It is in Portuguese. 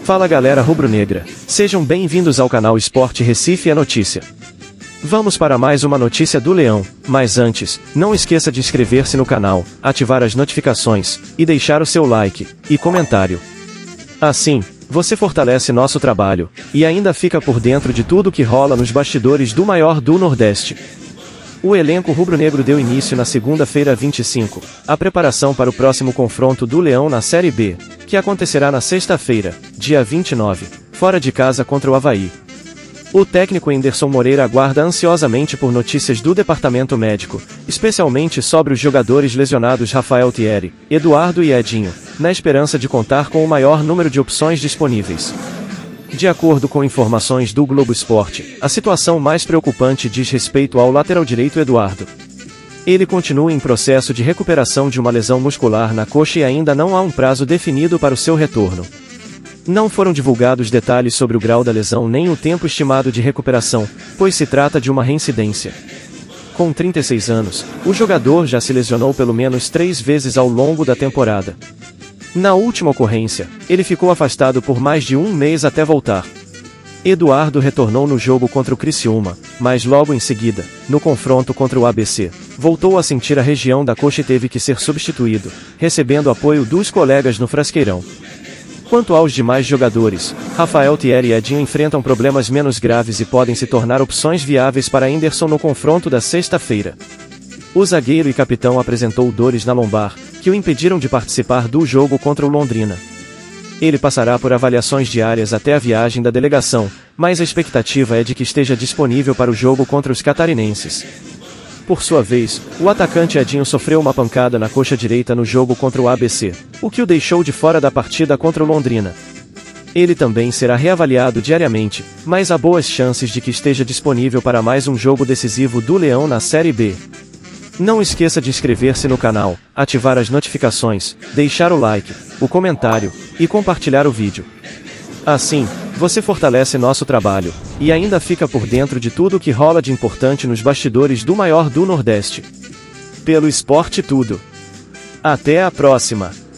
Fala galera rubro-negra, sejam bem-vindos ao canal Esporte Recife é Notícia. Vamos para mais uma notícia do Leão, mas antes, não esqueça de inscrever-se no canal, ativar as notificações, e deixar o seu like e comentário. Assim, você fortalece nosso trabalho, e ainda fica por dentro de tudo que rola nos bastidores do maior do Nordeste. O elenco rubro-negro deu início na segunda-feira 25, a preparação para o próximo confronto do Leão na Série B, que acontecerá na sexta-feira, dia 29, fora de casa contra o Avaí. O técnico Henderson Moreira aguarda ansiosamente por notícias do departamento médico, especialmente sobre os jogadores lesionados Rafael Thierry, Eduardo e Edinho, na esperança de contar com o maior número de opções disponíveis. De acordo com informações do Globo Esporte, a situação mais preocupante diz respeito ao lateral direito Eduardo. Ele continua em processo de recuperação de uma lesão muscular na coxa e ainda não há um prazo definido para o seu retorno. Não foram divulgados detalhes sobre o grau da lesão nem o tempo estimado de recuperação, pois se trata de uma reincidência. Com 36 anos, o jogador já se lesionou pelo menos 3 vezes ao longo da temporada. Na última ocorrência, ele ficou afastado por mais de um mês até voltar. Eduardo retornou no jogo contra o Criciúma, mas logo em seguida, no confronto contra o ABC, voltou a sentir a região da coxa e teve que ser substituído, recebendo apoio dos colegas no Frasqueirão. Quanto aos demais jogadores, Rafael Thierry e Edinho enfrentam problemas menos graves e podem se tornar opções viáveis para Henderson no confronto da sexta-feira. O zagueiro e capitão apresentou dores na lombar, que o impediram de participar do jogo contra o Londrina. Ele passará por avaliações diárias até a viagem da delegação, mas a expectativa é de que esteja disponível para o jogo contra os catarinenses. Por sua vez, o atacante Edinho sofreu uma pancada na coxa direita no jogo contra o ABC, o que o deixou de fora da partida contra o Londrina. Ele também será reavaliado diariamente, mas há boas chances de que esteja disponível para mais um jogo decisivo do Leão na Série B. Não esqueça de inscrever-se no canal, ativar as notificações, deixar o like, o comentário, e compartilhar o vídeo. Assim, você fortalece nosso trabalho, e ainda fica por dentro de tudo o que rola de importante nos bastidores do maior do Nordeste. Pelo Esporte Tudo. Até a próxima!